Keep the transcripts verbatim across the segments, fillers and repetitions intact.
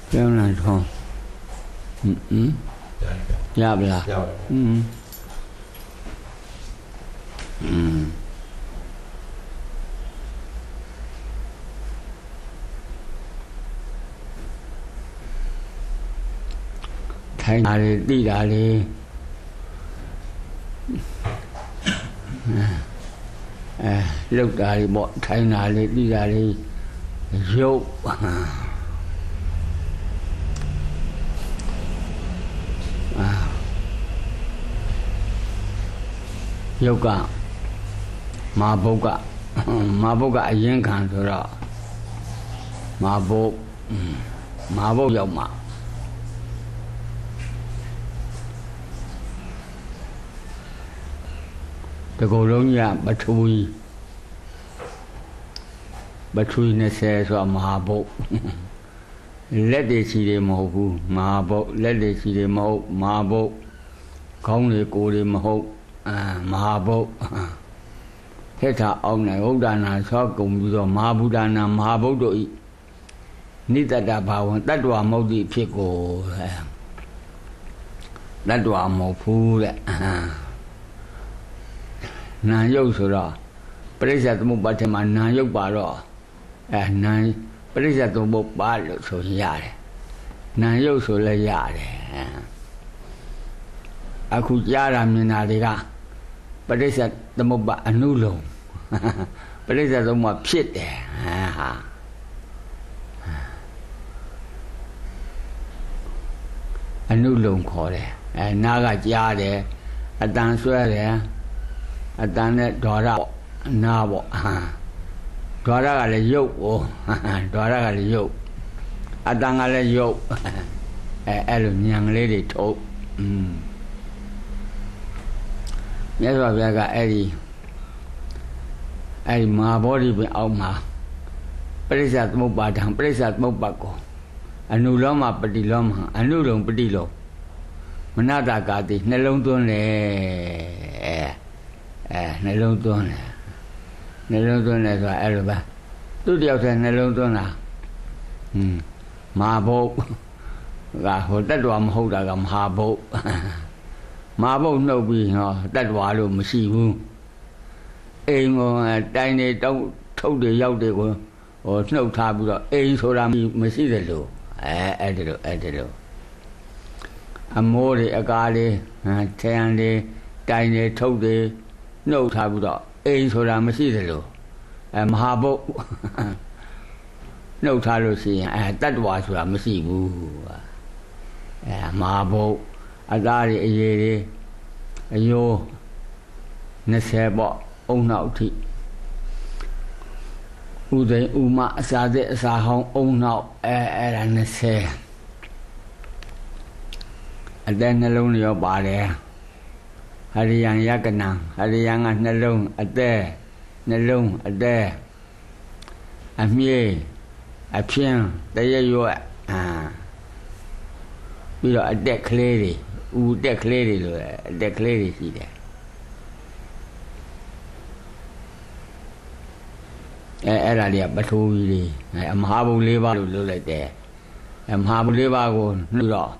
ပြောင်းလာထောင်းဟွန်းဟွန်းရပါလားရပါဟွန်းอืมထိုင်တာလေတိတာလေအဲလောက်တာလေပေါ့ထိုင်တာလေတိတာလေရုပ်အာရုပ်ကမာဘုတ်ကမာဘုတ်ကအရင်ခံဆိုတော့မာဘုတ်မာဘုတ်ရောက်မှာတကူလုံးကြီးကပထဝီပထဝီနဲ့ဆယ်ဆိုတာမဟာဘုတ်လက်တွေချီတွေမဟုတ်ဘူးမဟာဘုတ်လက်တွေချီတွေမဟုတ်မဟာဘုတ်ခေါင်းတွေကိုယ်တွေမဟုတ်အာမဟာဘုတ်ဟိဋ္ဌအောင်နိုင်ဥဒ္ဒနာသောကုံပြီးတော့မဟာဗုဒ္ဓနာမဟာဗုဒ္ဓဤနိတတဘာဝံတတ္တဝမုတ်တိဖြစ်ကိုတတ္တဝမဟုတ်ဘူးတဲ့နာယုတ်ဆိုတော့ပရိစ္ဆေသမုပ္ပါဒ်မှာနာယုတ်ပါတော့အဲနာပရိစ္ဆေသမုပ္ပါဒ်လို့ဆိုရတယ်နာယုတ်ဆိုလည်းရတယ်အခုကြားတာမြင်တာတွေကပရိစ္ဆေသမုပ္ပါဒ်အနုလုံပရိစ္ဆေသမုပ္ပါဒ်ဖြစ်တယ်ဟာအနုလုံခေါ်တယ်အဲနာကကြားတယ်အတန်ဆွဲတယ်အတန်နဲ့ဓာရနာပေါ့ဓာရကလည်းရုပ်ဩဓာရကလည်းရုပ်အတန်ကလည်းရုပ်အဲအဲ့လိုဉာဏ်ကလေးတွေထုတ်อืมမြတ်စွာဘုရားကအဲ့ဒီအဲ့ဒီမဟာဗောဓိပင်အောက်မှာပရိစ္ဆေသမုပ္ပါဒံပရိစ္ဆေသမုပ္ပါကိုအနုလောမပฏิလောမအနုလုံပฏิလောမနတကာတိနှလုံးသွင်းတယ်အဲအဲနှလုံးသွင်းတယ်နှလုံးသွင်းတယ်ဆိုတာအဲ့လိုပဲသူတယောက်တည်းနှလုံးသွင်းတာဟွန်းမဟာဘုတ်ကဟိုတတ္တဝမဟုတ်တာကမဟာဘုတ်မဟာဘုတ်နှုတ်ပြီးဟောတတ္တဝလို့မရှိဘူးအိမ်ကတိုင်းနေတောက်ထုတ်တွေရောက်တွေကိုဟိုနှုတ်ထားပြီးတော့အိမ်ဆိုတာမရှိတယ်လို့အဲအဲ့ဒါလို့အဲ့ဒါလို့အမိုးတွေအကားတွေထဲရန်တွေတိုင်းတွေထုတ်တွေနှုတ်ထားပြီးတော့အိမ်ဆိုတာမရှိတယ်လို့အဲမဟာဘုတ်နှုတ်ထားလို့ရှိရင်အဲတတ္တဝါဆိုတာမရှိဘူးအဲမဟာဘုတ်အသားတွေအရေတွေအယိုးနှစ်ဆယ်ပေါ့အုံနောက်ထိဥဒိဥမအစာတဲ့အစာဟောင်းအုံနောက်အဲအဲ့ဒါနှစ်ဆယ်အတဲ့နှလုံးရောပါတယ်ဟရိယံယကနံဟရိယံကနှလုံးအတဲ့နှလုံးအတဲ့အမြဲအဖြင်းတရရွက်အာပြီးတော့အတက်ကလေးတွေဥတက်ကလေးတွေလို့အတက်ကလေးတွေရှိတယ်အဲအဲ့ဒါတွေကပထဝီတွေအမဟာဘုတ်လေးပါးလို့လုပ်လိုက်တယ်အမဟာဘုတ်လေးပါးကိုနှုတ်တော့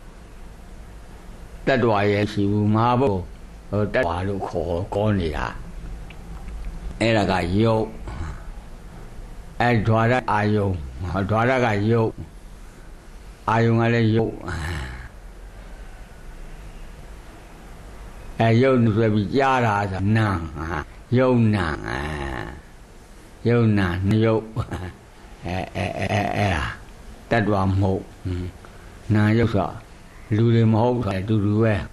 တတ္တဝါရဲ့ရှိဘူးမဟာဘုတ်ဟိုတတ္တဝါလို့ခေါ်ကောနေတာအဲ့ဒါကယုတ်အဲဓွာရအာယုံဓွာရကယုတ်အာယုံကလည်းယုတ်အဲယုတ်ဆိုပြီးကြားတာဆိုနာယုံနာယုံနာယုတ်အဲအဲအဲအဲတတ္တဝါမဟုတ်နာယုတ်ဆိုလူတွေမဟုတ်ဆိုအတူတူပဲ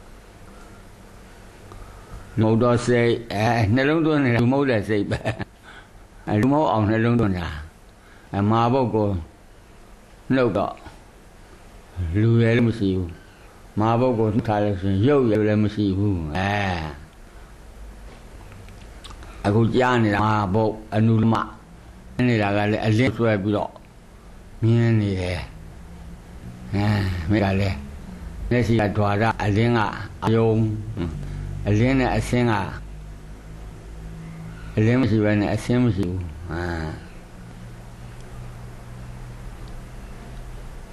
မဟုတ်တော့စိတ်အဲနှလုံးသွင်းနေလူမဟုတ်တဲ့စိတ်ပဲအဲလူမဟုတ်အောင်နှလုံးသွင်းတာအမဟာဘုတ်ကိုနှုတ်တော့လူရယ်လည်းမရှိဘူးမဟာဘုတ်ကိုထားလို့ဆိုရင်ရုပ်ရယ်လည်းမရှိဘူးအဲအခုကြားနေတာမဟာဘုတ်အနုလမနေတာကလည်းအလင်းဆွဲပြီးတော့မြင်နေတယ်အဲမိကလည်းလက်ရှိကဓွာရအလင်းကအယုံအလင်းနဲ့အဆင်းကအလင်းမရှိဘဲနဲ့အဆင်းမရှိဘူးအာ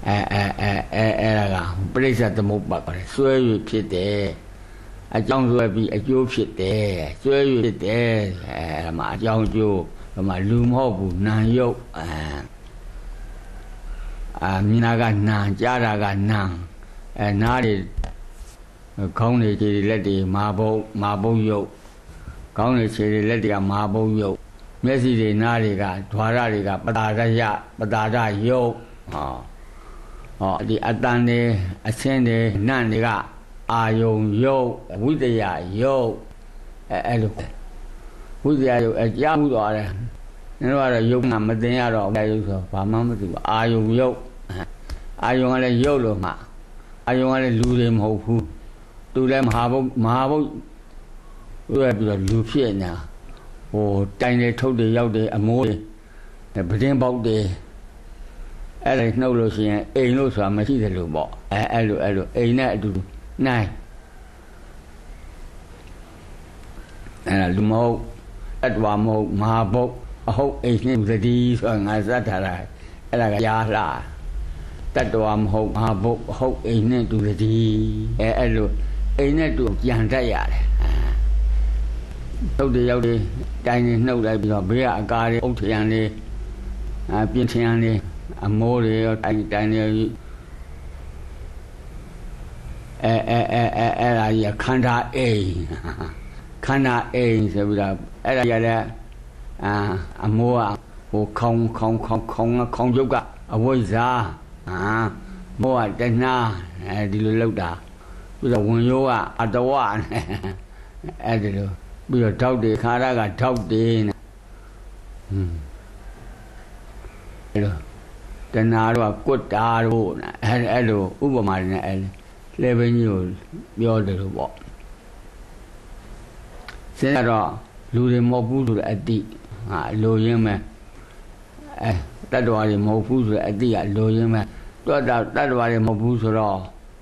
အဲအဲအဲအဲအဲ့ဒါကပရိစ္ဆေသမုပ္ပါခေါ်တယ်စွဲ၍ဖြစ်တယ်အကြောင်းစွဲပြီးအကျိုးဖြစ်တယ်စွဲ၍ဖြစ်တယ်အဲမှာအကြောင်းကျိုးဟိုမှာလူမဟုတ်ဘူးနာယုတ်အာအာမြင်တာကနာကြားတာကနာအဲနားတွေခေါင်းတွေခြေတွေလက်တွေမာဘုတ်မာဘုတ်ယုတ်ခေါင်းတွေခြေတွေလက်တွေကမာဘုတ်ယုတ်မျက်စိတွေနားတွေကဓွာရတွေကပတာရယပတာရယုတ်ဟောဟောဒီအတန်တွေအဆင်းတွေနန့်တွေကအာယုံယုတ်ဝိတ္တယယုတ်အဲအဲ့လိုဝိတ္တယယုတ်အကြောင်းသွားတယ်နင်တို့ကတော့ယုတ်ကမသိရတော့ဘူးယုတ်ဆိုဘာမှမသိဘူးအာယုံယုတ်အာယုံကလည်းယုတ်လို့မှအာယုံကလည်းလူတွေမဟုတ်ဘူးသူလည်းမဟာဘုတ်မဟာဘုတ်သူကပြီးတော့လူဖြစ်နေတာဟိုတိုင်တွေထုတ်တွေရောက်တယ်အမိုးတွေပတင်းပေါက်တွေအဲ့ဒါနှုတ်လို့ရှိရင်အိမ်လို့ဆိုတာမရှိတယ်လို့ပေါ့အဲအဲ့လိုအဲ့လိုအိမ်နဲ့အတူနိုင်အဲ့ဒါလူမဟုတ်တတ္တဝမဟုတ်မဟာဘုတ်အဟုတ်အိမ်နဲ့သတိဆိုတာငါစတ်ထားတာအဲ့ဒါကရားလာတတ္တဝမဟုတ်မဟာဘုတ်အဟုတ်အိမ်နဲ့တူသတိအဲအဲ့လိုအိမ်နဲ့တူပြန်တတ်ရတယ်ထုတ်တွေရောက်တွေတိုင်းနေနှုတ်လိုက်ပြီးတော့ဘေးကအကားတွေအုတ်ထရံတွေအပြင်းထရံတွေအမိုးတွေရောတိုင်းတိုင်းတွေအဲအဲအဲအဲအဲ့ဒါကြီးခန္ဓာအိမ်ခန္ဓာအိမ်ဆိုပြီးတော့အဲ့ဒါကြီးလည်းအာအမိုးကဟိုခေါင်းခေါင်းခေါင်းခေါင်းခေါင်းရုပ်ကအဝိဇ္ဇာအာမိုးကတဏှာအဲဒီလိုလောက်တာပြီးတော့ဝင်ရိုးကအတဝနဲ့အဲဒီလိုပြီးတော့ဓာတ်တွေခါရကဓာတ်တွေနဲ့ဟွန်းအဲလိုတဏှာတော့ကွတ်တာတို့အဲအဲလိုဥပမာတွေနဲ့အဲလေဘင်းကြီးကိုပြောတယ်လို့ပေါ့စဉ်းစားတော့လူတွေမဟုတ်ဘူးဆိုတဲ့အတိဟာလိုရင်းမဲ့အဲတတ္တဝါတွေမဟုတ်ဘူးဆိုတဲ့အတိကလိုရင်းမဲ့တော့တတ္တဝါတွေမဟုတ်ဘူးဆိုတော့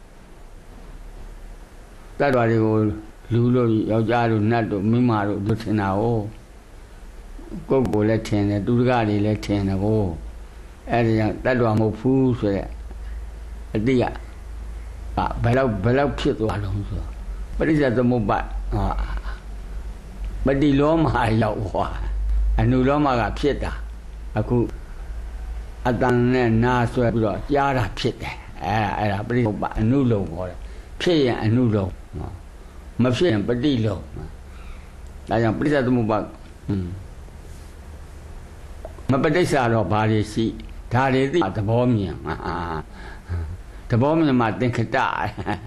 တတ္တဝါတွေကိုလူလို့ယောက်ျားတို့နတ်တို့မိန်းမတို့တို့ထင်တာကိုကိုယ်ကိုလည်းထင်တယ်သူတကားတွေလည်းထင်တယ်ကိုအဲဒီကြောင့်တတ္တဝါမဟုတ်ဘူးဆိုတဲ့အတိကဘယ်လောက်ဘယ်လောက်ဖြစ်သွားလုံးဆိုပရိစ္ဆေသမုပ္ပါဟာပฏิလောမရောက်ဟွာအနုလောမကဖြစ်တာအခုအတန်နဲ့နာဆွဲပြီးတော့ကြားတာဖြစ်တယ်အဲအဲ့ဒါပရိစ္ဆေသမုပ္ပါအနုလုံခေါ်တယ်ဖြစ်ရင်အနုလုံမဖြစ်ရင်ပฏิလုံဒါကြောင့်ပရိစ္ဆေသမုပ္ပါမပဋိစ္စတော့ဘာတွေရှိဒါတွေသိသဘောမြင်အာသဘောမြင်မှသင်္ခတအဲ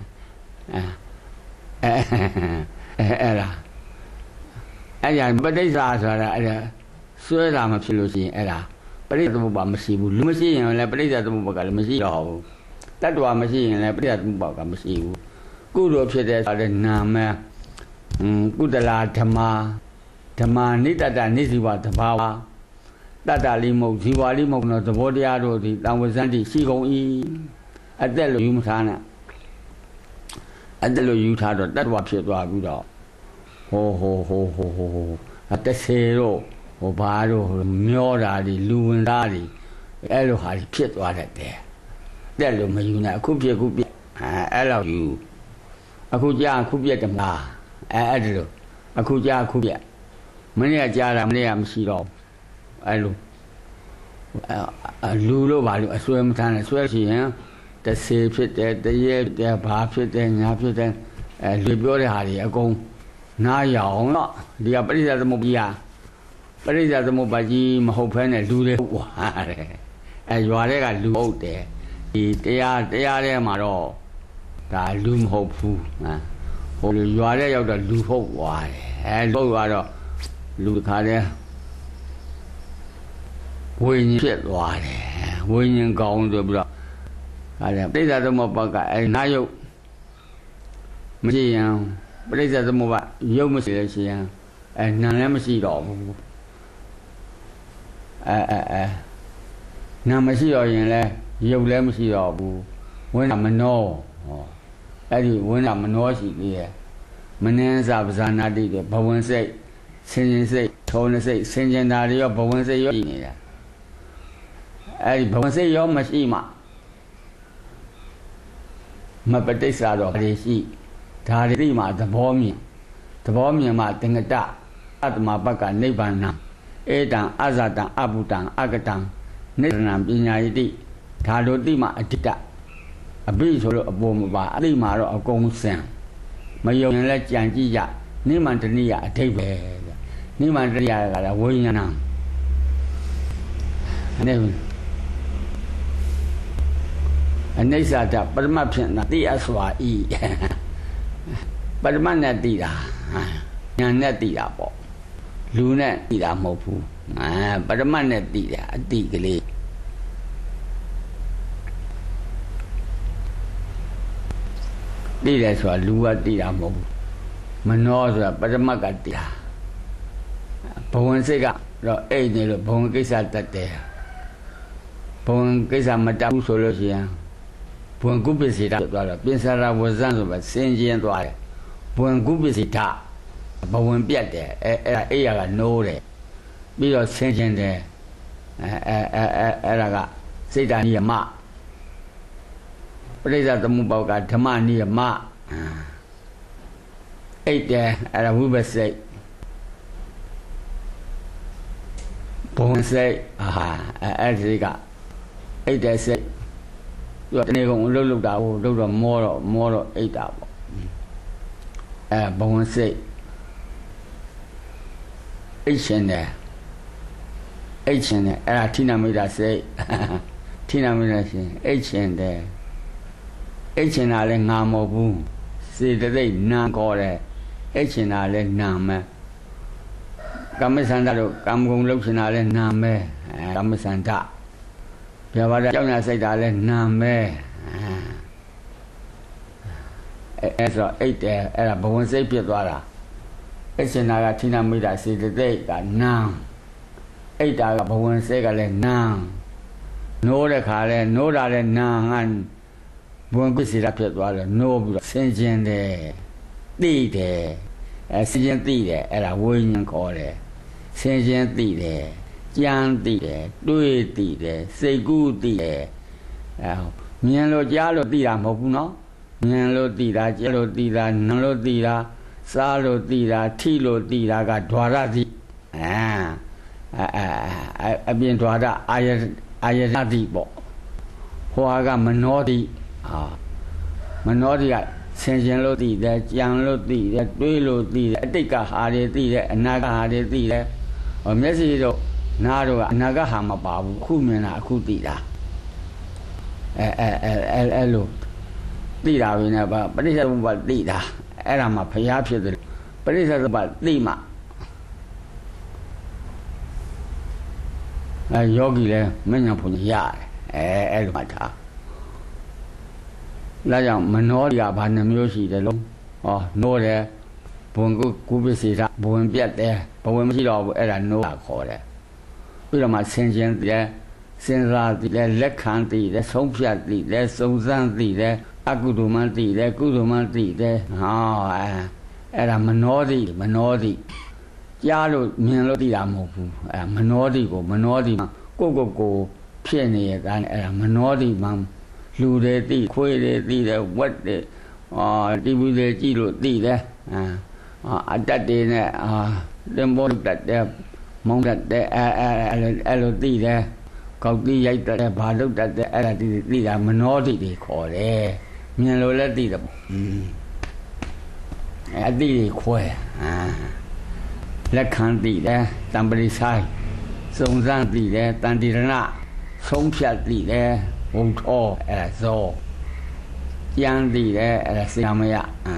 အဲအဲ့ဒါအဲ့ဒါပဋိစ္စဆိုတာအဲ့ဒါစွဲတာမဖြစ်လို့ရှိရင်အဲ့ဒါပရိစ္ဆေသမုပ္ပါမရှိဘူးလူမရှိရင်လည်းပရိစ္ဆေသမုပ္ပါကလည်းမရှိတော့ဘူးတတ္တဝါမရှိရင်လည်းပရိစ္ဆေသမုပ္ပါကမရှိဘူးကုသိုလ်ဖြစ်တဲ့ဆိုတဲ့နာမည်ကုတလာဓမ္မာဓမ္မာနိတတ္တနိစီဝတဘာဝတတ္တလိမုတ်ဇီဝလိမုတ်တော့သဘောတရားတို့ဒီတံဝဇ္ဇတိရှိကုန်၏အသက်လို့ယူမထားနဲ့အသက်လို့ယူထားတော့တတ္တဝါဖြစ်သွားပြီးတော့ဟိုဟိုဟိုဟိုဟိုဟိုအသက်စေတော့ဟိုဘာတို့မျောတာဒီလူဝင်သားတွေအဲ့လိုဟာဖြစ်သွားတတ်တယ်တက်လို့မယူနဲ့အခုပြက်အခုပြက်အဲအဲ့လိုယူအခုကြားအခုပြက်တမလားအဲအဲ့ဒီလိုအခုကြားအခုပြက်မနေ့ကကြားတာမနေ့ကမရှိတော့အဲ့လိုလူလို့ပါလို့အစွဲမထားနဲ့စွဲရှိရင်တဆေဖြစ်တယ်တရေတဲ့ဘာဖြစ်တယ်ညာဖြစ်တယ်အဲလူပြောတဲ့ဟာတွေအကုန်နားရအောင်တော့ဒီကပရိစ္ဆေသမုပ္ပါပရိစ္ဆေသမုပ္ပါကြီးမဟုတ်ဖဲနဲ့လူတွေဟုတ်ပါတယ်အဲရွာတွေကလူဟုတ်တယ်ဒီတရားတရားထဲမှာတော့ဒါလူမဟုတ်ဘူးဟိုရွာထဲရောက်တော့လူဟုတ်သွားတယ်အဲလူဟုတ်သွားတော့လူတစ်ခါတည်းဝိညာဉ်ဖြစ်သွားတယ်ဝိညာဉ်ကောင်းဆိုပြီးတော့အဲဒါပရိစ္ဆေသမုပ္ပါကအဲနာယုတ်မရှိရင်ပရိစ္ဆေသမုပ္ပါယုတ်မရှိလို့ရှိရင်အဲနာလည်းမရှိတော့ဘူးအဲအဲအဲနာမရှိတော့ရင်လည်းယုတ်လည်းမရှိတော့ဘူးဝိညာဉ်မနောဟောအဲ့ဒီဝိညာဉ်မနောရှိသေးရဲ့မနှင်းစာပဇာနာတိတဲ့ဘဝင်စိတ်ဆင်းရဲစိတ်ထုံးစိတ်ဆင်းရဲတာတွေရောဘဝင်စိတ်ရောရှိနေတာအဲ့ဒီဘဝင်စိတ်ရောမရှိမှမပဋိစ္စတော့ရရှိဒါတွေသိမှသဘောမြင်သဘောမြင်မှသင်္ကတအတ္တမပက္ကနိဗ္ဗာန်ဧတံအဇတံအဘုတံအကတံနိရဏံပညာယတိဒါလိုသိမှအဋ္ဌအဘိဆိုလို့အပေါ်မပါအသိမှတော့အကုန်စင်မယုံရင်လည်းကြံကြည့်ကြနိမန္တနိယအဓိပ္ပာယ်နိမန္တနိယကလည်းဝိညာဏအနေအနိစ္စတပရမတ်ဖြစ်တာတိအစွာဤပရမတ်နဲ့တည်တာညာနဲ့တည်တာပေါ့လူနဲ့တည်တာမဟုတ်ဘူးအာပရမတ်နဲ့တည်တာအတိကလေးတည်တယ်ဆိုတာလူကတည်တာမဟုတ်ဘူးမနောဆိုတာပရမတ်ကတည်တာဘဝစိတ်ကတော့အိတ်နေလို့ဘဝကိစ္စတတ်တယ်ဘဝကိစ္စမတတ်ဘူးဆိုလို့ရှိရင်ဘဝကုပ္ပစေတသွားတော့ပြင်စရာဝဇ္ဇန်ဆိုပဲစင်ကျင်သွားတယ်ဘဝကုပ္ပစေတဘဝပြတ်တယ်အဲအဲ့ဒါအိယာကနိုးတယ်ပြီးတော့စင်ကျင်တယ်အဲအဲအဲအဲ့ဒါကစိတ်ဓာနိယမပရိစ္ဆသမုပ္ပါကဓမ္မနိယမအိတ်တယ်အဲ့ဒါဝိပဿိတ်ဘုံစိတ်အာအဲအဲ့ဒီကအိတ်တဲ့စိတ်သူကတနေ့ကုန်လှုပ်လှုပ်တာဟိုလှုပ်တော့မောတော့မောတော့အိတ်တာပေါ့အဲဘုံစိတ်အိတ်ရှင်တယ်အိတ်ရှင်တယ်အဲ့ဒါဌိနမိတ်တာစိတ်ဌိနမိတ်တာရှင်အိတ်ရှင်တယ်အိတ်ရှင်တာလည်းငါမဟုတ်ဘူးစေတသိက်နာခေါ်တယ်အိတ်ရှင်တာလည်းနာမယ်ကမ္မစန္ဒတို့ကံကုံလှုပ်ရှင်တာလည်းနာမယ်ကမ္မစန္ဒပြပါဒကြောင့်ညာစိတ်တာလည်းနာမယ်အဲအဲ့ဆိုအိတ်တယ်အဲ့ဒါဘဝစိတ်ဖြစ်သွားတာအိတ်ရှင်တာကဌိနမိတ်တာစေတသိက်ကနာအိတ်တာကဘဝစိတ်ကလည်းနာနိုးတဲ့ခါလဲနိုးတာလည်းနာဟန်ဘဝပစ္စည်းတာဖြစ်သွားတယ်နိုးပြီးတော့ဆင်ကျင်တယ်သိတယ်အဲဆင်ကျင်သိတယ်အဲ့ဒါဝိညာဉ်ခေါ်တယ်ဆင်ကျင်သိတယ်ကြံသိတယ်တွေးသိတယ်စိတ်ကူးသိတယ်အဲမြင်လို့ကြားလို့သိတာမဟုတ်ဘူးနော်မြင်လို့သိတာကြားလို့သိတာနားလို့သိတာစားလို့သိတာထိလို့သိတာကဓွာရသိအာအဲအပြင်ဓွာရအာယအာယတသိပေါ့ဟောကမနောတိဟာမနောတိကဆင်ခြင်လို့သိတယ်ကြံလို့သိတယ်တွေးလို့သိတယ်အတိတ်ကဟာတွေသိတယ်အနာဂတ်ဟာတွေသိတယ်ဟောမျက်စိတို့နားတို့ကအနာဂတ်ဟာမပါဘူးခုမြင်တာအခုသိတာအဲအဲအဲအဲလို့သိတာပဲနဲ့ပါပရိစ္ဆေသမုပ္ပါသိတာအဲ့ဒါမှဘုရားဖြစ်တယ်ပရိစ္ဆေသမုပ္ပါသိမှအဲယောဂီလည်းမဉ္ဇဉ်ဘုံရတယ်အဲအဲ့လိုမှထားလာကြောင့်မနောဒီကဘာနှမျိုးရှိတယ်လို့ဟောနိုးတယ်ဘုံကုကုပ္ပစေတဘဝင်ပြတ်တယ်ဘဝင်မရှိတော့ဘူးအဲ့ဒါနိုးတာခေါ်တယ်ပြီးတော့မှဆင်ခြင်တယ်စဉ်းစားသိတယ်လက်ခံသိတယ်ဆုံးဖြတ်သိတယ်စုံစမ်းသိတယ်အကုသိုလ်မှသိတယ်ကုသိုလ်မှသိတယ်ဟောအဲအဲ့ဒါမနောတိမနောတိကြားလို့မြင်လို့သိတာမဟုတ်ဘူးအဲမနောတိကိုမနောတိမှာကိုကိုကိုဖြစ်နေရတဲ့အဲ့ဒါမနောတိမှာလူတွေသိခွေးတွေသိတယ်ဝက်တွေအာတီဗီတွေကြည့်လို့သိတယ်အာအတတ်တွေနဲ့အာတင်ပေါ်တတ်တယ်မောင်းတတ်တယ်အဲအဲအဲ့လိုသိတယ်ကောက်တိရိုက်တတ်တယ်ဘာလုပ်တတ်တယ်အဲ့ဒါသိသိတာမနောတိတွေခေါ်တယ်မြင်လို့လည်းသိတယ်ပေါ့အတိတွေခွဲအာလက်ခံသိတယ်တံပရိဆိုင်စုံစမ်းသိတယ်တန်တိရဏဆုံးဖြတ်သိတယ်ဘုံထောအဲ့ဒါဇောကြံသိတယ်အဲ့ဒါစေမယအာ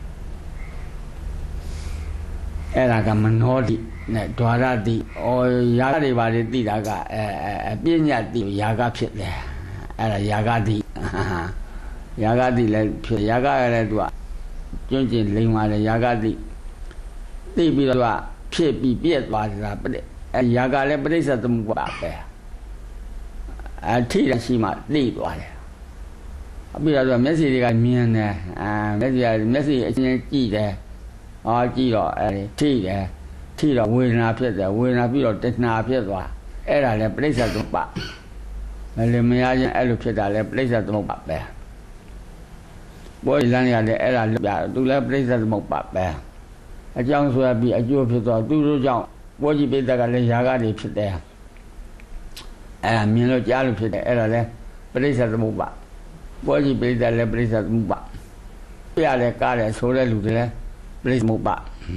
အဲ့ဒါကမနောတိနဲ့ဓွာရတိဩယာဂတွေပါတွေသိတာကအဲအပညာတိယာဂဖြစ်တယ်အဲ့ဒါယာဂတိယာဂတိလည်းဖြစ်ယာဂရလည်းသူကကျွန်းကျင်လိမ်ပါတယ်ယာဂတိသိပြီးတော့သူကဖြစ်ပြီးပြည့်သွားတာအဲယာဂလည်းပရိစ္ဆေသမုပ္ပါပဲအထိရရှိမှသိသွားတယ်အပြီးတော့မျက်စိတွေကမြင်တယ်အာမျက်စိကမျက်စိအချင်းကြည့်တယ်အာကြည့်တော့အဲထိတယ်ထိတော့ဝေဒနာဖြစ်တယ်ဝေဒနာပြီးတော့တဏှာဖြစ်သွားအဲ့ဒါလည်းပရိစ္ဆေသမုပ္ပါမလည်းမရချင်းအဲ့လိုဖြစ်တာလည်းပရိစ္ဆေသမုပ္ပါပဲဘောလန်းရတယ်အဲ့ဒါပြသူလည်းပြိဿသမုပ္ပါပဲအကြောင်းဆိုရပြီးအကျိုးဖြစ်တော့သူတို့ကြောင့်ဘောကြီးပိဿကလည်းယာကတွေဖြစ်တယ်အဲ့ဒါမြင်လို့ကြားလို့ဖြစ်တယ်အဲ့ဒါလည်းပြိဿသမုပ္ပါဘောကြီးပိဿလည်းပြိဿသမုပ္ပါပြရတယ်ကားတယ်ဆိုတဲ့လူတွေလည်းပြိဿသမုပ္ပါ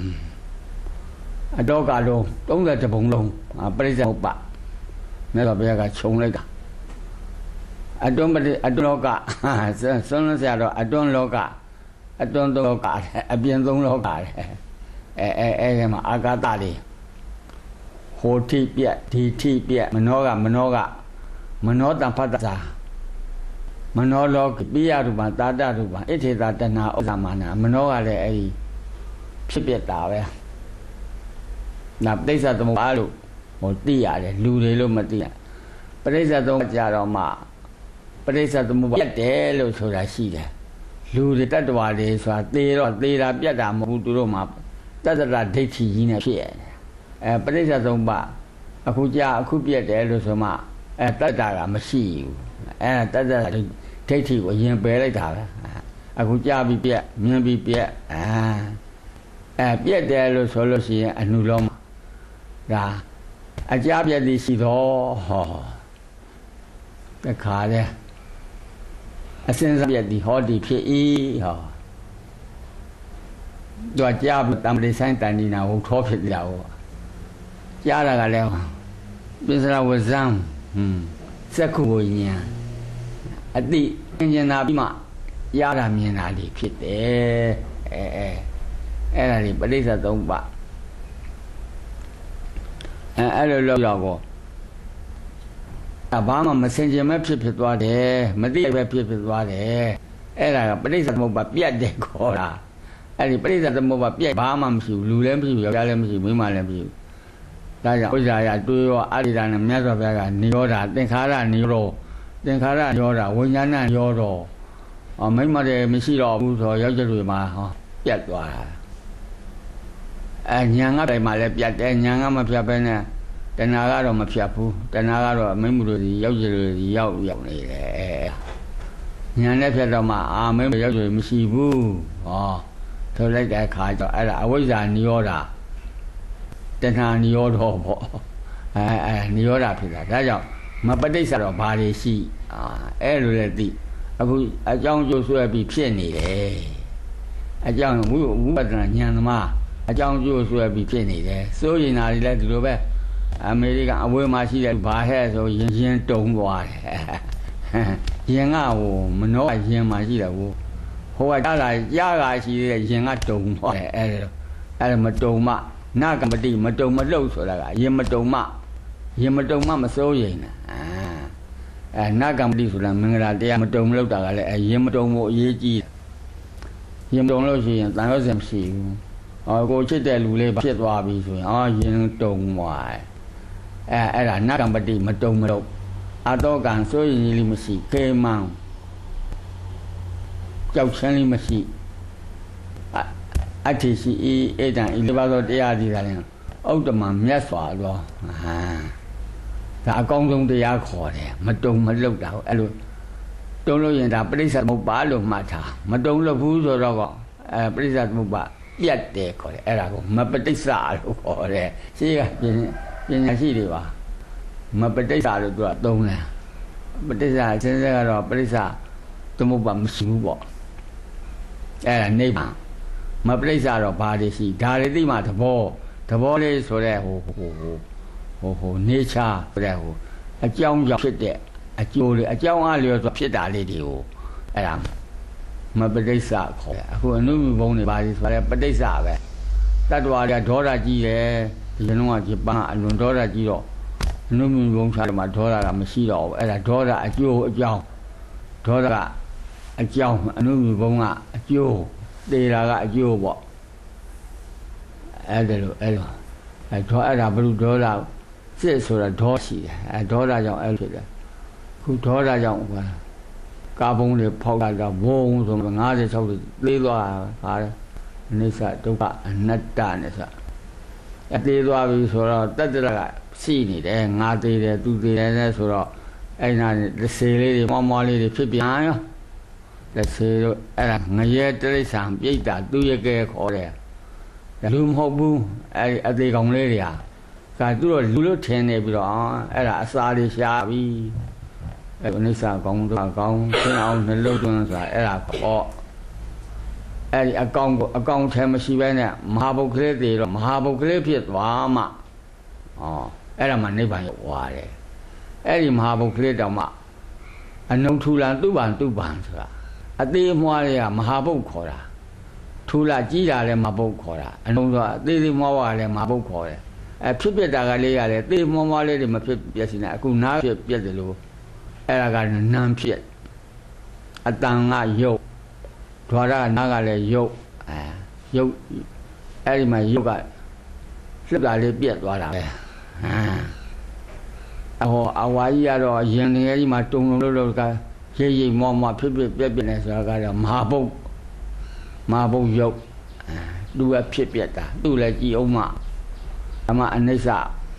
အတော့ကလုံးသုံးဆယ်ပုံလုံးပြိဿသမုပ္ပါမြတ်စွာဘုရားကခြုံလိုက်တာအတွန်းပတိအတွန်းလောကဆွမ်းလို့ဆရာတော့အတွန်းလောကအတွန်းသုံးလောကအပြင်သုံးလောကတဲ့အဲအဲအဲမှာအာဂတလေးဟိုထိပြက်ဒီထိပြက်မနောကမနောကမနောတံဖတ်တာမနောလောကပိယရူပတာတရူပဣထေတာတဏဥစ္စာမာနမနောကလည်းအဲဒီဖြစ်ပြက်တာပဲနာပဋိစ္စသမုပ္ပါလို့ဟိုသိရတယ်လူတွေလို့မသိရပဋိစ္စသမုပ္ပါကြတော့မှပဋိစ္စသမုပ္ပါပြတ်တယ်လို့ဆိုတာရှိတယ်လူတွေတတ္တဝါတွေဆိုတာသေတော့သေတာပြတ်တာမဟုတ်ဘူးသူတို့မှာတတ္တရဒိဋ္ဌိကြီးနဲ့ဖြစ်ရတယ်အဲပဋိစ္စသမုပ္ပါအခုကြာအခုပြတ်တယ်လို့ဆိုမှအဲတတ္တကမရှိဘူးအဲတတ္တရဒိဋ္ဌိကိုရင်ပယ်လိုက်တာပဲအခုကြာပြီးပြတ်မြင်ပြီးပြတ်အာအဲပြတ်တယ်လို့ဆိုလို့ရှိရင်အနုလောမဒါအကြပြည့်သည်ရှိတော့ဟောတခါလေအစင်းစပြည့်သည်ဟောဒီဖြစ်ဤဟောတော့ကြာတံပရိဆိုင်တန်ဒီနာဟုတ်ထောဖြစ်ကြဟောကြားတာကလည်းပိစရဝဇံဟွန်းစက္ခုဝိညာဉ်အတိဉာဏ်နာပြီးမှရတာမြင်တာလေးဖြစ်တယ်အဲအဲအဲ့ဒါလေးပဋိစ္စသုံးပါအဲအဲ့လိုလောက်တော့အဘာမှမစင်ကြင်မဲ့ဖြစ်ဖြစ်သွားတယ်မသိပဲဖြစ်ဖြစ်သွားတယ်အဲ့ဒါကပဋိစ္စသမုပ္ပါပြတ်တယ်ခေါ်တာအဲ့ဒီပဋိစ္စသမုပ္ပါပြတ်ဘာမှမရှိဘူးလူလည်းမရှိဘူးယောက်ျားလည်းမရှိဘူးမိန်းမလည်းမရှိဘူးဒါကြောင့်ဥစ္စာရတွေးရောအရိဒါနဲ့မြတ်စွာဘုရားကနိရောဓသင်္ခါရနိရောသင်္ခါရနိရောဓဝိညာဏနိရောဓအမိန်းမတွေမရှိတော့ဘူးဆိုယောက်ျားတွေမှာဟောပြတ်သွားတာအဲညာငါတိုင်မှာလည်းပြတ်တယ်ညာငါမပြတ်ပဲနဲ့တဏှာကတော့မဖြတ်ဘူးတဏှာကတော့အမိမ့်မှုတွေရောက်ကြတွေရောက်ရောက်နေတယ်ညာနဲ့ဖြတ်တော့မှအာမိမ့်မှုရောက်ကြမရှိဘူးဟောထိုလိုက်တဲ့အခါကျတော့အဲ့ဒါအဝိဇ္ဇာနိရောဓတဏှာနိရောဓပေါ့အဲအဲနိရောဓဖြစ်တာဒါကြောင့်မပဋိစ္စတော့ဘာတွေရှိအာအဲ့လိုလည်းသိအခုအကြောင်းကျိုးဆွဲပြီးဖြစ်နေတယ်အကြောင်းဝိဝိပဿနာဉာဏ်သမားအကြောင်းကျိုးဆွဲပြီးဖြစ်နေတယ်စိုးရင်နာတွေလည်းဒီလိုပဲအမေရိကန်အဝေးမှာရှိတဲ့ဘာဟဲ့ဆိုရင်ရင်တုံသွားတယ်ရင်ကဟိုမနောရင်မှာရှိတယ်ဟိုဟိုကကြားလာကြားကရှိတဲ့ရင်ကတုံသွားတယ်အဲ့ဒါအဲ့ဒါမတုံမနာကမတိမတုံမလှုပ်ဆိုတာကရင်မတုံမရင်မတုံမမစိုးရင်အာအဲနာကမတိဆိုတာမင်္ဂလာတရားမတုံမလှုပ်တာကလည်းအဲရင်မတုံဖို့အရေးကြီးရင်တုံလို့ရှိရင်တန်ရုပ်စင်မရှိဘူးအော်ကိုချစ်တဲ့လူလေးဖြစ်သွားပြီဆိုရင်အော်ရင်တုံသွားတယ်အဲအဲ့ဒါနာကံပတိမတုံမလို့အတောကံစိုးရင်ကြီးလေးမရှိခေမံကြောက်ချင်းလေးမရှိအဋ္ဌိရှိဤဧတံဤလေးပါးသောတရားဒီကလည်းဥဒ္ဓမမြတ်စွာသောဟာဒါအကောင်းဆုံးတရားခေါ်တယ်မတုံမလှုပ်တာအဲ့လိုတုံလို့ရင်ဒါပရိစ္ဆေသမုပ္ပါလို့မှတ်ထားမတုံလို့ဘူးဆိုတော့ကအဲပရိစ္ဆေသမုပ္ပါပြတ်တယ်ခေါ်တယ်အဲ့ဒါကိုမပဋိစ္စလို့ခေါ်တယ်ရှိကပြင်ပညာရှိတွေပါမပဋိစ္စလို့သူကသုံးတယ်ပဋိစ္စအချင်းချင်းကတော့ပဋိစ္စသမုပ္ပါမရှိဘူးပေါ့အဲ့ဒါနိဗ္ဗာန်မပဋိစ္စတော့ဘာတွေရှိဒါတွေသိမှသဘောသဘောလေးဆိုတဲ့ဟိုဟိုဟိုဟိုဟိုနေချာဆိုတဲ့ဟိုအကြောင်းကြောင့်ဖြစ်တဲ့အကျိုးတွေအကြောင်းအားလျော်ဆိုဖြစ်တာလေးတွေကိုအဲ့ဒါမပဋိစ္စခေါ်တယ်အခုအနုမြဘုံတွေဘာတွေဆိုလဲပဋိစ္စပဲတတ္တဝါတွေကဒေါသကြီးတယ်ဒီလုံးကဂျပန်အလွန်ဒေါသကြီးတော့အနုမြဘုံခြားမှာဒေါသကမရှိတော့ဘူးအဲ့ဒါဒေါသအကျိုးအကြောင်းဒေါသကအကြောင်းအနုမြဘုံကအကျိုးတေတာကအကျိုးပေါ့အဲ့ဒါလို့အဲ့လိုအဲ့ဒေါအဲ့ဒါဘုရုဒေါသစစ်ဆိုတာဒေါရှိတယ်အဲ့ဒေါသကြောင့်အဲ့ဖြစ်တယ်ခုဒေါသကြောင့်ကာဘုံတွေဖောက်တာကဘုံဆိုငါးဆယ်ခြောက်သေးသွားတာလေအနိစ္စဒုက္ခအနတ္တနဲ့ဆိုအသေးသွားပြီဆိုတော့တတ္တရကရှိနေတယ်ငါသေးတယ်သူသေးတယ်ဆိုတော့အဲ့နာတစ်စေလေးတွေမောမောလေးတွေဖြစ်ပြန်ရောတစ်ဆေတို့အဲ့ဒါငရဲတိရစ္ဆာန်ပြိတ္တာသူရကဲခေါ်တယ်လူမဟုတ်ဘူးအဲ့အသေးကောင်လေးတွေဟာကသူတို့လူလို့ထင်နေပြီးတော့အဲ့ဒါအစာတွေရှားပြီအဲ့အနိစ္စကောင်းတော့ကောင်းသင်အောင်နှလုံးသွင်းဆိုတာအဲ့ဒါပေါ့အဲ့ဒီအကောင်ကိုအကောင်ထဲမရှိဘဲနဲ့မဟာဘုတ်ကလေးတွေတော့မဟာဘုတ်ကလေးဖြစ်သွားမှဩအဲ့ဒါမှနိဗ္ဗာန်ရောက်သွားတယ်အဲ့ဒီမဟာဘုတ်ကလေးတောင်မှအနုထူလန်သူ့ပံသူ့ပံဆိုတာအသေးအမွှားတွေကမဟာဘုတ်ခေါ်တာထူလာကြီးတာလည်းမဟာဘုတ်ခေါ်တာအနုဆိုတာအသေးသေးမွှားဝါလည်းမဟာဘုတ်ခေါ်တယ်အဲဖြစ်ပြတာကလေးကလည်းသေမွှားမွှားလေးတွေမဖြစ်ပြစီနဲ့အခုနားဖြစ်ပြတယ်လို့အဲ့ဒါကနံဖြစ်အတန်ကရုပ်ဓာရကနားကလည်းရုပ်အဲရုပ်အဲ့ဒီမှာရုပ်ကလှစ်တာလေးပြက်သွားတာပဲဟမ်အဟောအဝါကြီးကတော့ရင်ငယ်ကြီးမှာတုံတုံလို့လို့ကရိပ်ရိပ်မောမောဖြစ်ဖြစ်ပြက်ပြက်နေဆိုတာကတော့မဟာဘုတ်မဟာဘုတ်ရုပ်အဲသူကဖြစ်ပြက်တာသူ့လည်းကြည်အောင်မှအမအနိစ္စ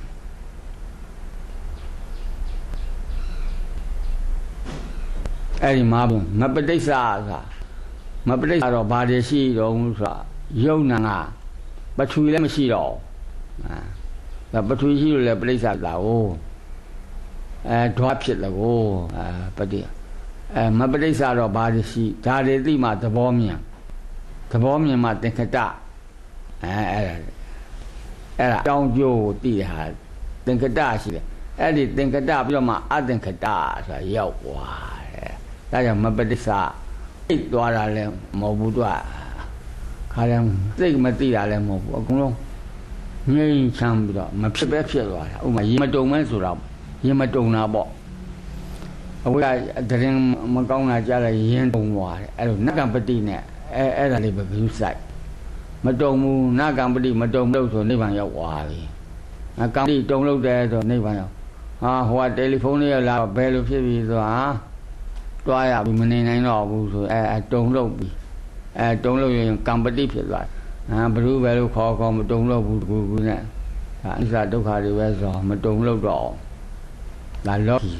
အဲ့ဒီမှာဘုံမပဋိစ္စဆိုတာမပဋိစ္စတော့ဘာတွေရှိတော့ဆိုတာယုံနာကပထဝီလည်းမရှိတော့အဲပထဝီရှိလို့လည်းပဋိစ္စလာဟိုအဲဓွားဖြစ်လို့ဟိုအဲပဋိအဲမပဋိစ္စတော့ဘာတွေရှိဒါတွေသိမှသဘောမြင်သဘောမြင်မှသင်္ခတအဲအဲ့ဒါအဲ့ဒါတောင်းကျိုးကိုသိတာသင်္ခတရှိတယ်အဲ့ဒီသင်္ခတပြီးတော့မှအသင်္ခတဆိုတာရောက်သွားတယ်ဒါကြောင့်မပဋိစ္စသိသွားတာလည်းမဟုတ်ဘူးတော့ခါတယ်သိမသိတာလည်းမဟုတ်ဘူးအကုန်လုံးငြိမ်းချမ်းပြီးတော့မဖြစ်ပဲဖြစ်သွားတာဥပမာရေမတုံမဲဆိုတော့ရေမတုံတာပေါ့အခုကတရင်မကောင်းတာကြားလိုက်ရင်တုံသွားတယ်အဲ့လိုနက္ကပတိနဲ့အဲအဲ့ဒါလေးပဲဘုစိုက်မတုံဘူးနာကံပတိမတုံလို့ဆိုနိဗ္ဗာန်ရောက်သွားပြီအကံပတိတုံလို့တယ်ဆိုနိဗ္ဗာန်ရောက်ဟာဟိုကတယ်လီဖုန်းလေးလာဘယ်လိုဖြစ်ပြီဆိုဟာတွားရပြီမနေနိုင်တော့ဘူးဆိုအဲတုံလို့ပြီအဲတုံလို့ရင်ကံပတိဖြစ်သွားဟာဘ누구ပဲလို့ခေါ်ခေါ်မတုံလို့ဘူးကူကူနဲ့ဒါအစ္ဆဒုက္ခတွေပဲဆိုမတုံလို့တော့ဒါလောကီ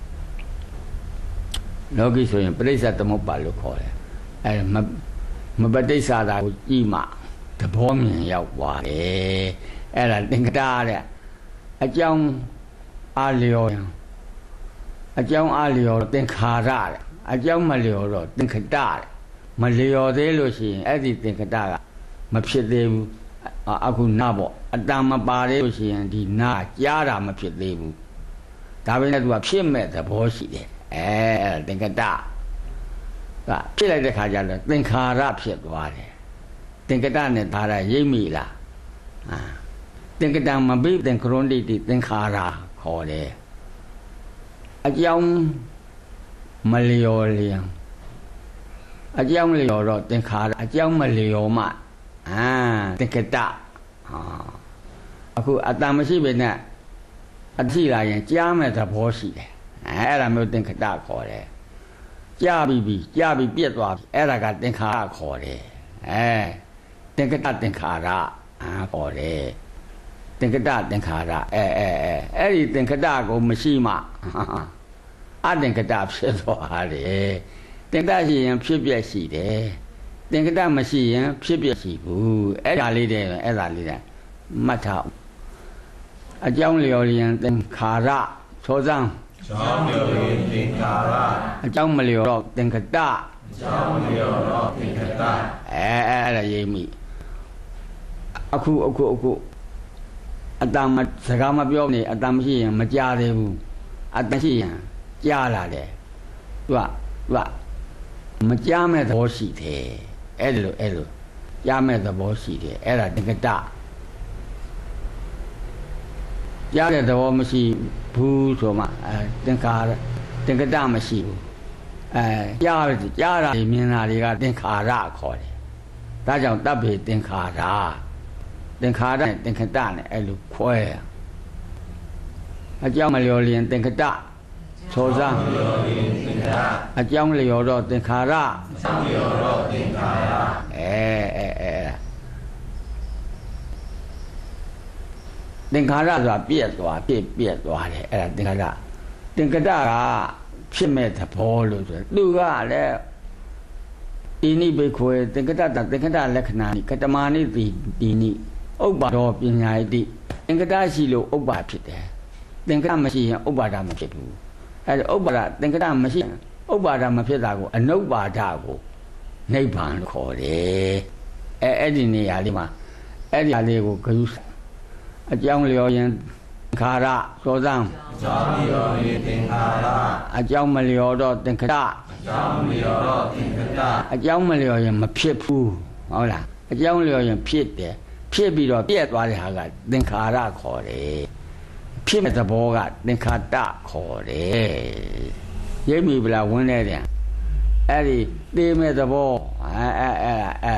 လောကီဆိုရင်ပရိစ္ဆသမုပ္ပါလို့ခေါ်တယ်အဲမမပဋိစ္စတာကိုကြည့်မှသဘောမြင်ရောက်သွားတယ်အဲ့ဒါသင်္ကတတဲ့အကြောင်းအာလျော်အကြောင်းအာလျော်သင်္ခါရတဲ့အကြောင်းမလျော်တော့သင်္ခတမလျော်သေးလို့ရှိရင်အဲ့ဒီသင်္ခတကမဖြစ်သေးဘူးအခုနာပေါ့အတန်မပါသေးလို့ရှိရင်ဒီနာကြားတာမဖြစ်သေးဘူးဒါပေမဲ့သူကဖြစ်မဲ့သဘောရှိတယ်အဲအဲ့ဒါသင်္ကတကဖြစ်လိုက်တဲ့ခါကျတော့သင်္ခါရဖြစ်သွားတယ်သင်္ကတနဲ့ဒါရရိပ်မိလားအာသင်္ကတမဘိသင်္ခရုံတိတိသင်္ခါရခေါ်တယ်အကြောင်းမလျော်လျံအကြောင်းလျော်တော့သင်္ခါရအကြောင်းမလျော်မှအာသင်္ကတဟာအခုအတ္တမရှိပေနဲ့အတိလာရင်ကြားမဲ့သဘောရှိတယ်အဲအဲ့ဒါမျိုးသင်္ခတခေါ်တယ်ကြားပြီးပြီကြားပြီးပြက်သွားပြီအဲ့ဒါကသင်္ခါရခေါ်တယ်အဲသင်္ကတသင်္ခါရအာခေါ်တယ်သင်္ကတသင်္ခါရအဲအဲအဲအဲ့ဒီသင်္ကတကိုမရှိမှအသင်္ကတဖြစ်သွားတယ်သင်္ကတရှိရင်ဖြစ်ပြက်ရှိတယ်သင်္ကတမရှိရင်ဖြစ်ပြက်ရှိဘူးအဲ့ဒါလေးတဲ့အဲ့ဒါလေးတဲ့မှတ်ထားအကြောင်းလျော်ရင်သင်္ခါရသောစံအကြောင်းလျော်ရင်သင်္ခါရအကြောင်းမလျော်တော့သင်္ကတအကြောင်းလျော်တော့သင်္ကတအဲအဲ့ဒါရေးမိအခုအခုအခုအတ္တမစကားမပြောနေအတ္တမရှိရင်မကြားသေးဘူးအတ္တရှိရင်ကြားလာတယ်သူကသူကမကြားမဲ့သဘောရှိတယ်အဲ့လိုအဲ့လိုကြားမဲ့သဘောရှိတယ်အဲ့ဒါသင်္ကတကြားတဲ့သဘောမရှိဘူးဆိုမှအဲသင်္ခါရသင်္ကတမရှိဘူးအဲကြားကြားတာမြင်တာတွေကသင်္ခါရခေါ်တယ်ဒါကြောင့်တပ်ပေသင်္ခါရသင်္ခါရနဲ့သင်္ခတနဲ့အဲ့လိုခွဲအကြောင်းမလျော်လျင်သင်္ခတသောစံအကြောင်းလျော်တော့သင်္ခါရအကြောင်းလျော်တော့သင်္ခါရအဲအဲအဲသင်္ခါရဆိုတာပြည့်သွားပြည့်ပြည့်သွားတယ်အဲ့ဒါသင်္ခါရသင်္ကတကဖြစ်မဲ့သဘောလို့ဆိုသူကလည်းဒီနိဘိခွေသင်္ကတတသင်္ကတလက္ခဏာနိကတမာနိတိဒီနိဥပ္ပါဒောပညာယတိသင်္ကတရှိလို့ဥပ္ပါဖြစ်တယ်သင်္ကတမရှိရင်ဥပ္ပါဒမဖြစ်ဘူးအဲဒါဥပ္ပါဒသင်္ကတမရှိရင်ဥပ္ပါဒမဖြစ်တာကိုအနုပ္ပါဒကိုနိဗ္ဗာန်လို့ခေါ်တယ်အဲအဲ့ဒီနေရာလေးမှာအဲ့ဒီနေရာလေးကိုဂရုအကြောင်းလျော်ရင်ခါရသောသံအကြောင်းလျော်ရင်သင်္ခါရအကြောင်းမလျော်တော့သင်္ခတအကြောင်းမလျော်တော့သင်္ခတအကြောင်းမလျော်ရင်မဖြစ်ဘူးဟုတ်လားအကြောင်းလျော်ရင်ဖြစ်တယ်ဖြစ်ပြီးတော့ပြည့်သွားတဲ့ဟာကသင်္ခါရခေါ်တယ်ဖြစ်တဲ့သဘောကသင်္ခါတခေါ်တယ်ရိပ်မိဗလားဝင်းနေတယ်အဲ့ဒီသိမဲ့သဘောအဲအဲအဲ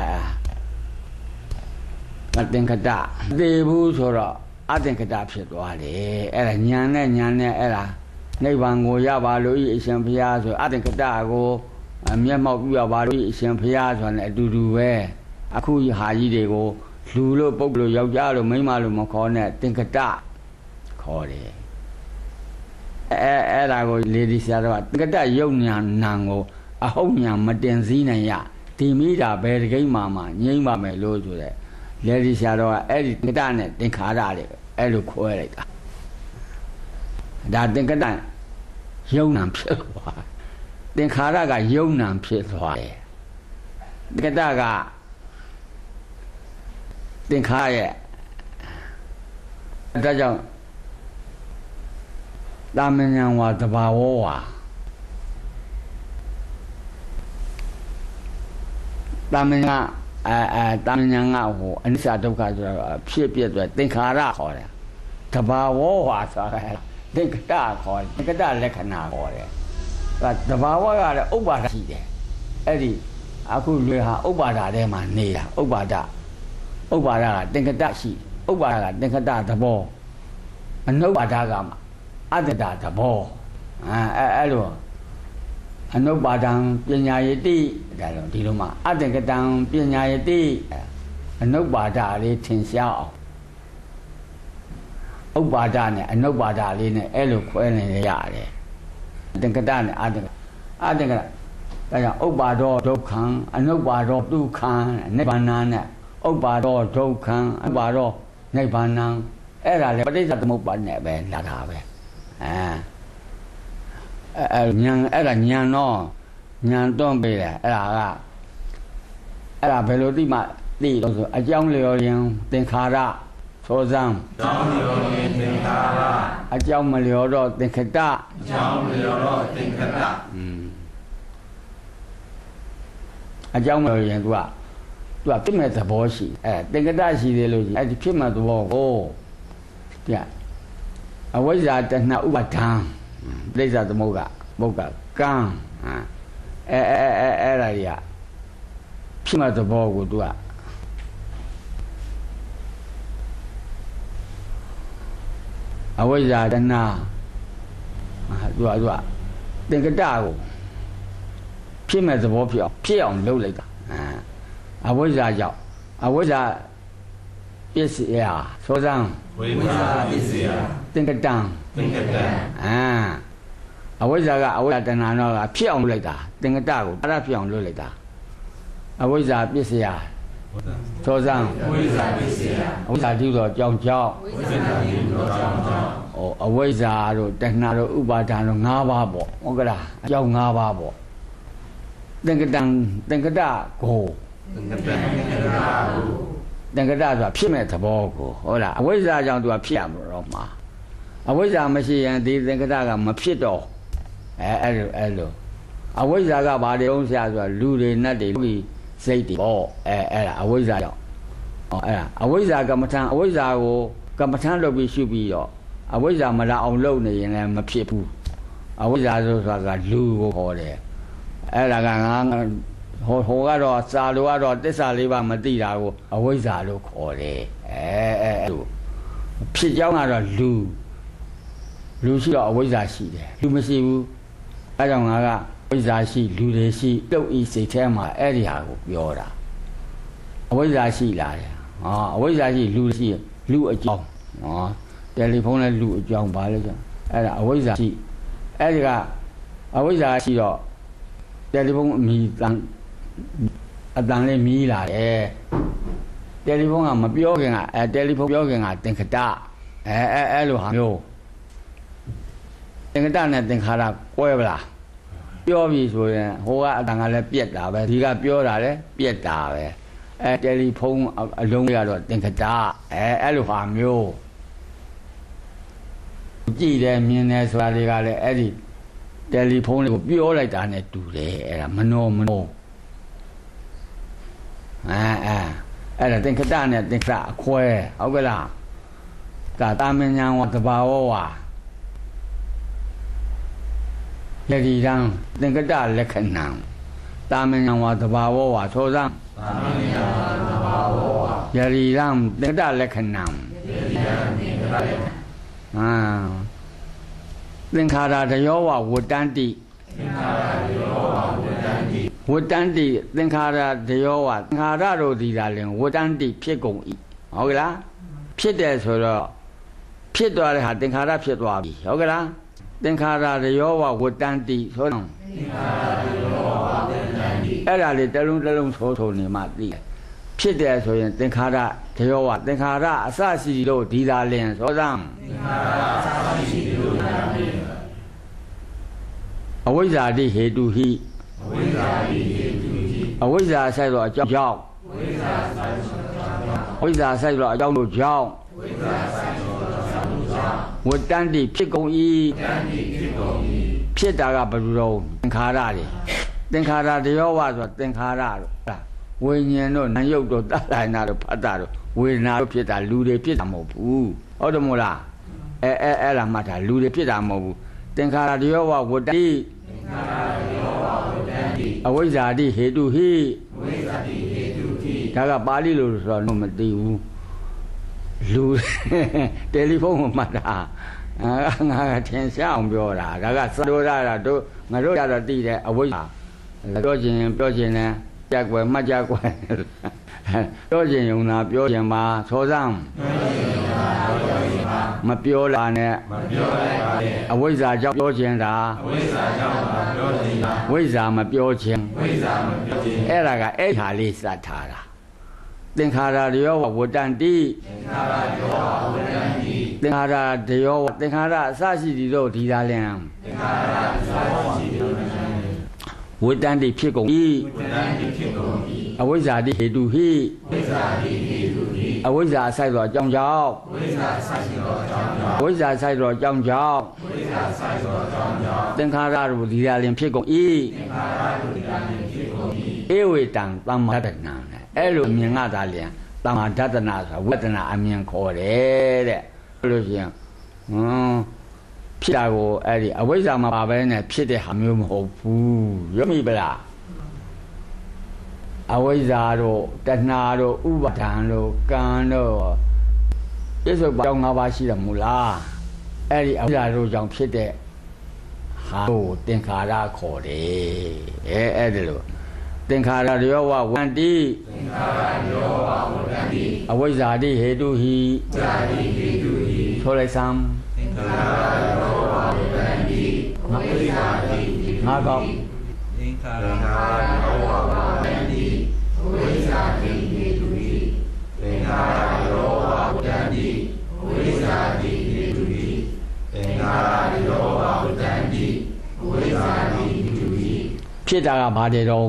အဲသင်္ခတသိဘူးဆိုတော့အသင်္ခတဖြစ်သွားတယ်အဲ့ဒါညာနဲ့ညာနဲ့အဲ့ဒါနိဗ္ဗာန်ကိုရပါလို့ဤအရှင်ဘုရားဆိုအသင်္ခတကိုမျက်မှောက်ပြုရပါလို့ဤအရှင်ဘုရားဆိုတဲ့အတူတူပဲအခုဟာကြီးတွေကိုလူလို့ပုဂ္ဂိုလ်ယောက်ျားလို့မိန်းမလို့မခေါ်နဲ့သင်္ခတခေါ်တယ်အဲအဲ့ဒါကိုလေဒီဆရာတော်ကသင်္ကတယုတ်ညာနံကိုအဟုတ်ညာမတင်စည်းနိုင်ရဒီမိတာဘယ်တကိမ့်မှမှငြိမ့်ပါမယ်လို့ဆိုတဲ့လေဒီဆရာတော်ကအဲ့ဒီသင်္ကတနဲ့သင်္ခါရတွေအဲ့လိုခွဲလိုက်တာဒါသင်္ကတယုံနံဖြစ်သွားသင်္ခါရကယုံနံဖြစ်သွားတယ်သင်္ကတကသင်္ခါရရဲ့ဒါကြောင့်တာမဉ္ဇဉ်ဝါတဘာဝဝါတာမဉ္ဇဉ်အဲအဲတာမဉ္ဇဉ်ကဟိုအနိစ္စဒုက္ခဆိုတော့ဖြစ်ပြတဲ့သင်္ခါရခေါ်တယ်တဘာဝဝါဆိုတာသင်္ကတခေါ်တယ်သင်္ကတလက္ခဏာခေါ်တယ်အဲတဘာဝကလည်းဥပ္ပါဒရှိတယ်အဲ့ဒီအခုလူဟာဥပ္ပါဒထဲမှာနေတာဥပ္ပါဒဥပ္ပါဒကသင်္ကတရှိဥပ္ပါဒကသင်္ကတသဘောအနုပ္ပါဒကမှာအတ္တတသဘောအဲအဲ့လိုအနုပ္ပါဒံပညာယတိဒါတော့ဒီလိုမှအတ္တကတံပညာယတိအနုပ္ပါဒလေးထင်ရှားအောင်ဥပ္ပါဒနဲ့အနုပ္ပါဒလေးနဲ့အဲ့လိုခွဲနေရတယ်သင်္ကတနဲ့အတ္တအတ္တကဒါကြောင့်ဥပ္ပါဒောဒုက္ခံအနုပ္ပါဒောဒုက္ခံနိဗ္ဗာန်နဲ့ဥပ္ပါဒောဒုက္ခံဥပ္ပါဒောနိဗ္ဗာန်အဲ့ဒါလေပဋိစ္စသမုပ္ပါဒ်နဲ့ပဲလာတာပဲအဲအဲညာအဲ့ဒါညာတော့ညာတွန်းပေးတယ်အဲ့ဒါကအဲ့ဒါဘယ်လိုသိမှသိလို့ဆိုအကြောင်းလျော်ရင်သင်္ခါရသောဇံအကြောင်းလျော်ရင်သင်္ခါရအကြောင်းမလျော်တော့သင်္ခတအကြောင်းမလျော်တော့သင်္ခတอืมအကြောင်းမလျော်ရင် तू က तू ကပြစ်မဲ့သဘောရှိအဲသင်္ခတရှိသေးလို့အဲ့ဒီဖြစ်မဲ့သဘောကိုပြအဝိဇ္ဇာတဏှဥပါဒံပြိဿသမုဂ္ဂမုဂ္ဂကံအဲအဲအဲအဲ့ဒါကြီးကဖြစ်မဲ့သဘောကို तू ကအဝိဇ္ဇာတဏှ तू က तू ကသင်္ကတကိုဖြစ်မဲ့သဘောဖြစ်အောင်ဖြစ်အောင်လုပ်လိုက်တာအဝိဇ္ဇာကြောင့်အဝိဇ္ဇာပစ္စယသောဇံဝိဇ္ဇာပစ္စယသင်္ကတံသင်္ကတံအာအဝိဇ္ဇာကအဝိဇ္ဇာတဏှာတော့ကဖြစ်အောင်လုပ်လိုက်တာသင်္ကတကိုအဲ့ဒါဖြစ်အောင်လုပ်လိုက်တာအဝိဇ္ဇာပစ္စယသောဇံဝိဇ္ဇာပစ္စယအဝိဇ္ဇာတိတော့ကြောင်းကြောင်းဝိဇ္ဇာတိတော့ကြောင်းကြောင်းဩအဝိဇ္ဇာတို့တဏှာတို့ဥပါဒံတို့၅ပါးပေါ့ဟုတ်ကလားအကြောင်း၅ပါးပေါ့သင်္ကတံသင်္ကတကိုသင်္ကတံသင်္ကတကိုသင်္ကတဆိုတာဖြစ်မဲ့သဘောကိုဟုတ်လားအဝိဇ္ဇာကြောင့်သူကဖြစ်ရမှာတော့မှာအဝိဇ္ဇာမရှိရင်ဒီသင်္ကတကမဖြစ်တော့အဲအဲ့လိုအဲ့လိုအဝိဇ္ဇာကဘာတွေအောင်ဆရာဆိုတာလူတွေနတ်တွေလူကြီးစိတ်တွေပေါ့အဲအဲ့ဒါအဝိဇ္ဇာကြောင့်ဟောအဲ့ဒါအဝိဇ္ဇာကမ္မထံအဝိဇ္ဇာကိုကမ္မထံလုပ်ပြီးရှုပြီးတော့အဝိဇ္ဇာမလာအောင်လုပ်နေရင်လည်းမဖြစ်ဘူးအဝိဇ္ဇာဆိုတာကလူကိုခေါ်တယ်အဲ့ဒါကငါဟိုဟိုကတော့စာလိုကတော့တစ္ဆာလေးပါမသိတာကိုအဝိဇ္ဇာလို့ခေါ်တယ်အဲအဲအဲ့ဖြစ်ကြောင်းကတော့လူလူရှိတော့အဝိဇ္ဇာရှိတယ်လူမရှိဘူးအဲကြောင့်ငါကဝိဇ္ဇာရှိလူတွေရှိတုတ်ဤစိတ်ထဲမှာအဲ့ဒီဟာကိုပြောတာအဝိဇ္ဇာရှိလာတယ်ဟောအဝိဇ္ဇာရှိလူရှိလူအကြောင်းဟောတယ်လီဖုန်းနဲ့လူအကြောင်းပါလေကြောင့်အဲ့ဒါအဝိဇ္ဇာရှိအဲ့ဒီကအဝိဇ္ဇာရှိတော့တယ်လီဖုန်းအမီတန်အတန်လေးမီးလာတယ်တယ်လီဖုန်းကမပြောခင်ကအဲတယ်လီဖုန်းပြောခင်ကသင်္ခတအဲအဲအဲလိုဟာမျိုးသင်္ခတနဲ့သင်္ခါရကွဲပလားပြောပြီဆိုရင်ဟိုကအတန်ကလည်းပြက်တာပဲဒီကပြောတာလည်းပြက်တာပဲအဲတယ်လီဖုန်းအလုံးလေးကတော့သင်္ခတအဲအဲလိုဟာမျိုးကြည့်တယ်မြင်တယ်ဆိုတာတွေကလည်းအဲ့ဒီတယ်လီဖုန်းလေးကိုပြောလိုက်တာနဲ့တူတယ်အဲ့ဒါမနောမနောအဲအဲအဲ့ဒါသင်္ခတနဲ့သင်္ခတအခွဲဟုတ်ကဲ့လားဒါတာမဉ္ဇဏ်ဝတဘာဝဝယတိတံသင်္ခတလက္ခဏံတာမဉ္ဇဏ်ဝတဘာဝဝသောသံတာမဉ္ဇဏ်ဝတဘာဝဝယတိတံသင်္ခတလက္ခဏံယတိတံသင်္ခတလက္ခဏံအာသင်္ခါရတယောဝဝတ္တန္တိသင်္ခါရတယောဝဝတ္တန္တိဝတ္တန္တိသင်္ခါရတယောဝသင်္ခါရတို့ဒီသာလင်ဝတ္တန္တိဖြစ်ကုန်၏ဟုတ်ကဲ့လားဖြစ်တယ်ဆိုတော့ဖြစ်သွားတဲ့ဟာသင်္ခါရဖြစ်သွားပြီဟုတ်ကဲ့လားသင်္ခါရတယောဝဝတ္တန္တိဆိုတော့သင်္ခါရတယောဝဝတ္တန္တိအဲ့ဒါလေးတစ်လုံးတစ်လုံးဆိုဆိုနေမှသိတယ်ဖြစ်တယ်ဆိုရင်သင်္ခါရတယောဝသင်္ခါရအစရှိလို့ဒီသာလင်ဆိုသံသင်္ခါရအစရှိလို့ဒီသာလင်အဝိဇ္ဇာတိဟေတုဟိအဝိဇ္ဇာတိဟေတုဟိအဝိဇ္ဇာဆိုင်တော့အကြောင်းကြောင့်ဝိဇ္ဇာဆိုင်တော့အကြောင်းကြောင့်ဝိဇ္ဇာဆိုင်တော့အကြောင်းတို့ကြောင့်ဝိဇ္ဇာဆိုင်တော့အကြောင်းတို့ကြောင့်ဝတ္တန္တိဖြစ်ကုန်၏ဝတ္တန္တိဖြစ်ကုန်၏ဖြစ်တာကဘယ်လိုတော့သင်္ခါရတွေသင်္ခါရတယောဝဆိုသင်္ခါရတို့ဝိညာဉ်တို့နာယုတ်တို့တတ္တနာတို့ဖတ်တာတို့ဝေဒနာတို့ဖြစ်တာလူတွေဖြစ်တာမဟုတ်ဘူးဟုတ်တယ်မို့လားအဲအဲအဲ့ဒါမှတ်တာလူတွေဖြစ်တာမဟုတ်ဘူးသင်္ခါရတယောဝဝတ္တိသင်္ခါရတယောဝဝတ္တိအဝိဇ္ဇာတိဟေတုဟိအဝိဇ္ဇာတိဟေတုဟိဒါကပါဠိလိုဆိုတော့မသိဘူးလူတယ်လီဖုန်းကိုမှတ်တာငါကထင်ရှားအောင်ပြောတာဒါကသတို့ရတာတို့ငါတို့ရတော့သိတယ်အဝိဇ္ဇာပြောခြင်းပြောခြင်းနဲ့ကြက်ွယ်မှတ်ကြွယ်ပြောခြင်းယုံနာပြောခြင်းမှာသောစံမပြောလာနဲ့မပြောလိုက်ပါနဲ့အဝိဇ္ဇာကြောင့်ပြောခြင်းတာအဝိဇ္ဇာကြောင့်ပြောခြင်းတာဝိဇ္ဇာမပြောခြင်းဝိဇ္ဇာမပြောခြင်းအဲ့ဒါကအဲ့ဟာလေးစတ်ထားတာသင်္ခါရတယောဝတ္တန္တိသင်္ခါရတယောဝတ္တန္တိသင်္ခါရတယောသင်္ခါရအစရှိသည်တို့ဒီသာလင်သင်္ခါရအစရှိသည်တို့ဝတ္တန္တိဖြစ်ကုန်၏ဝတ္တန္တိဖြစ်ကုန်၏အဝိဇ္ဇာတိဟေတုဟိအဝိဇ္ဇာတိဟေတုဟိအဝိဇ္ဇာဆိုင်သောအကြောင်းကြောင့်အဝိဇ္ဇာဆိုင်သောအကြောင်းကြောင့်အဝိဇ္ဇာဆိုင်သောအကြောင်းကြောင့်အဝိဇ္ဇာဆိုင်သောအကြောင်းကြောင့်သင်္ခါရတို့ဒီသာလင်ဖြစ်ကုန်၏သင်္ခါရတို့ဒီသာလင်ဖြစ်ကုန်၏ဧဝေတံသမ္မာဒတနာအဲ့လိုမြင်ငါသာလျင်သမ္မာဒတနာဆိုတာဝတ္တနာအမြင်ခေါ်တယ်တဲ့အဲ့လိုရှင်ဟွန်းဖြစ်တာကိုအဲ့ဒီအဝိဇ္ဇာမှာပါပဲနဲ့ဖြစ်တဲ့ဟာမျိုးမဟုတ်ဘူးရမိပလားအဝိဇ္ဇာတို့တဏှာတို့ဥပါဒံတို့ကံတို့ပြစ္ဆုတ်ပါ၅ပါးရှိတယ်မဟုတ်လားအဲ့ဒီအဝိဇ္ဇာတို့ကြောင့်ဖြစ်တဲ့ဟာကိုသင်္ခါရခေါ်တယ်အဲအဲ့ဒီလိုသင်္ခါရယောဝဝန္တိသင်္ခါရယောဝဝန္တိအဝိဇ္ဇာတိဟေတုဟိဇာတိဟေတုဟိဆိုလိုက်စမ်းသင်္ခါရယောဝဝန္တိအဝိဇ္ဇာတိငါကောသင်္ခါရယောဝဝန္တိအဝိဇ္ဇာတိဟေတုဟိသင်္ခါရယောဝဝန္တိအဝိဇ္ဇာတိဟေတုဟိသင်္ခါရယောဝဝန္တိအဝိဇ္ဇာတိဟေတုဟိဖြစ်တာကဘာတဲ့တော့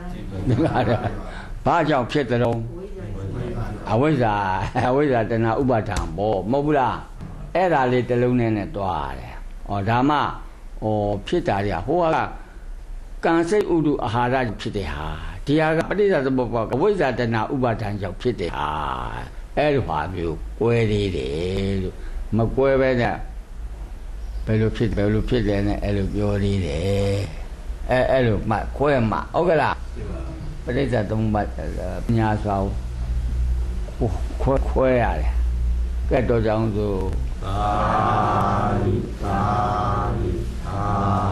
ဘာကြောင့်ဖြစ်တဲ့တော့အဝိဇ္ဇာအဝိဇ္ဇာတဏှာဥပါဒံပေါ့မဟုတ်ဘူးလားအဲ့ဒါလေးတစ်လုံးနဲ့နဲ့တွားတယ်ဩဒါမှဩဖြစ်တာတွေကဟိုကကံစိတ်ဥဒုအာဟာရဖြစ်တဲ့ဟာဒီဟာကပဋိစ္စသမုပ္ပါအဝိဇ္ဇာတဏှာဥပါဒံကြောင့်ဖြစ်တဲ့ဟာအဲ့လိုဟာမျိုးကွဲသေးတယ်လို့မကွဲပဲနဲ့ဘယ်လိုဖြစ်ဘယ်လိုဖြစ်လဲနဲ့အဲ့လိုပြောသေးတယ်အဲအဲ့လိုမှခွဲမှဟုတ်ကလားပဋိစ္စသမုပ္ပါပညာစွာခွဲခွဲရတယ်ကဲတော့ကြောင့်ဆိုသာဓုသာဓုသာ